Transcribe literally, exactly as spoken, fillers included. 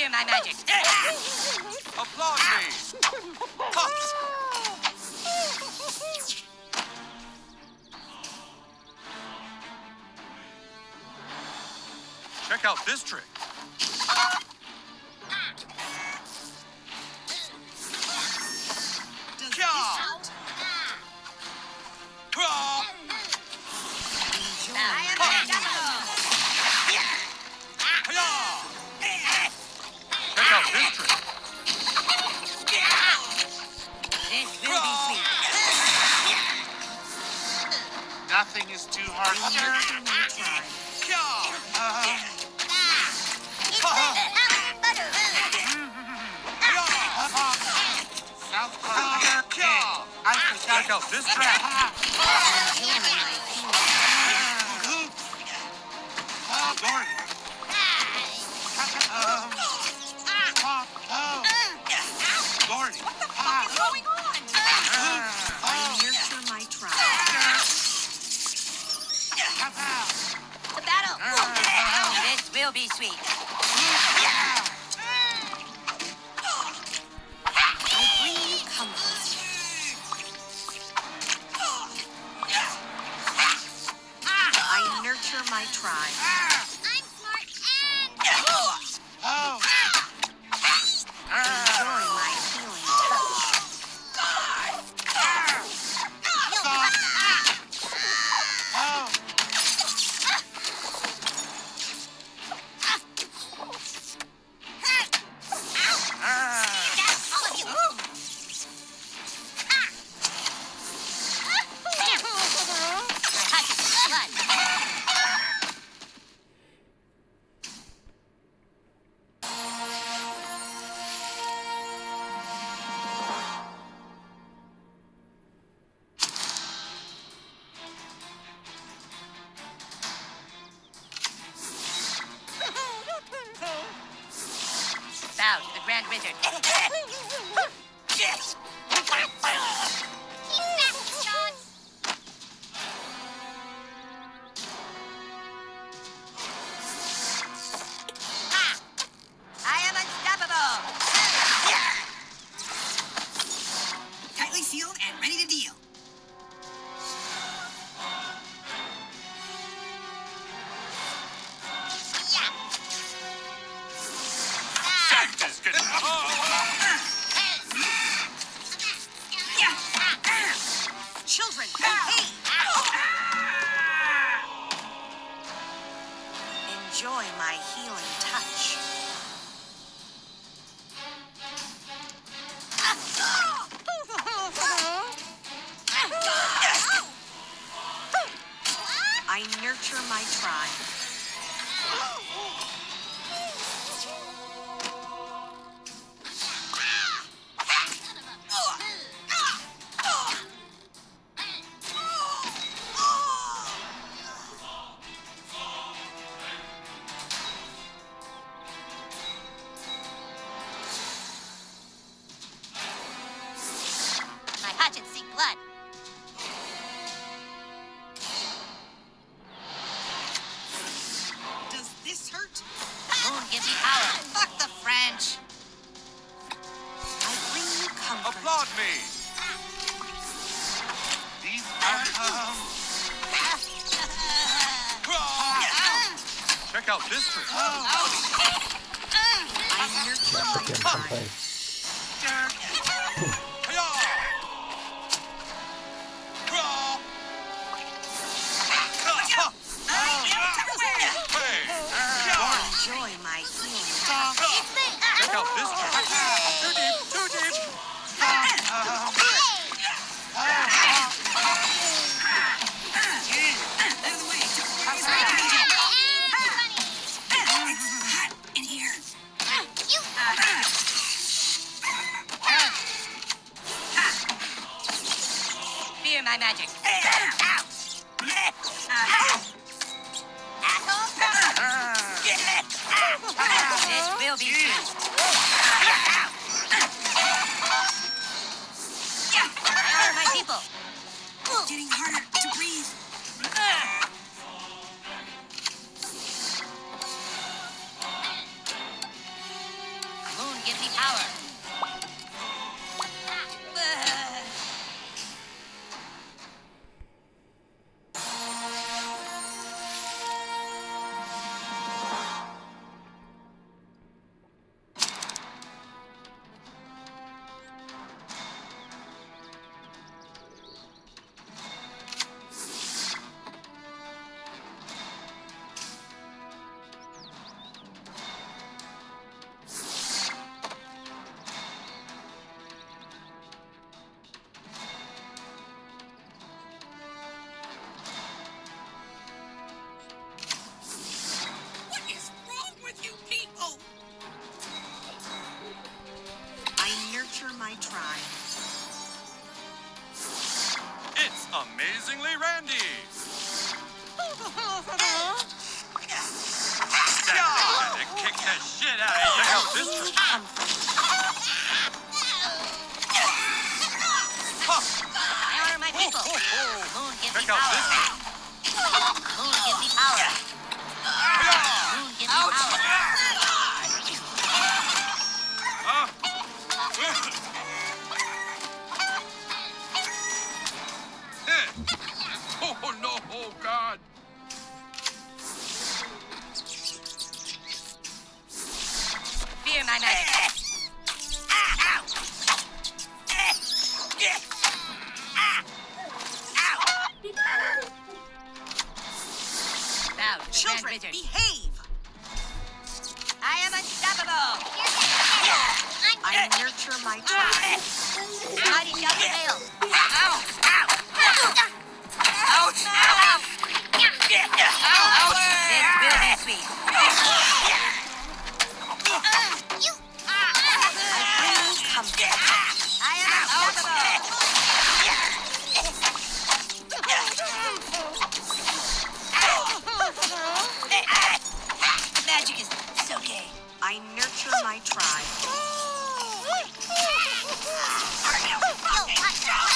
my magic. Applaud me. Ha. Check out this trick. Check out this trick. This will be sweet. Nothing is too hard here. South Korea. I forgot. Check out this trick. Lord. Um, oh, Lord. What the fuck is going on? I nurture my tribe. The battle. This will be sweet. I bring you comfort. I nurture my tribe. I'm smart and... Oh. Enjoy my healing touch. Oh. All of you. Touch it. Blood. Bow to the Grand Wizard. I am unstoppable. Tightly sealed and ready to deal. Cactus can... Children, hey! Enjoy my healing touch. I nurture my tribe. My hatchets seek blood. Does this hurt? Moon gives me power. Fuck the French. I bring you comfort. Applaud me. These are, um, Check out this trick. I nurture my tribe. Hiya! Hey! Enjoy my healing touch. Check out this trick. Too deep, too deep. Hot in here. Fear my magic. This will be sweet. Where are my people? Getting harder to breathe. gives me power. What is wrong with you people? I nurture my tribe. It's Amazingly Randy. That thing kick the shit out of you. Check out this trick. I honor my people. Ho, ho, ho. Moon gives me Check out this power. trick. Moon gives me power. Moon gives me power. Huh? Oh no, oh God. Fear my magic. Bow to the Grand Children, Wizard. behave. I am unstoppable. I nurture my tribe. Mighty shall prevail. Ow! Ow! Ouch! Ow! This will be sweet. I bring you comfort. I am unstoppable. Magic is so gay. I nurture my tribe. Yo, hot dog.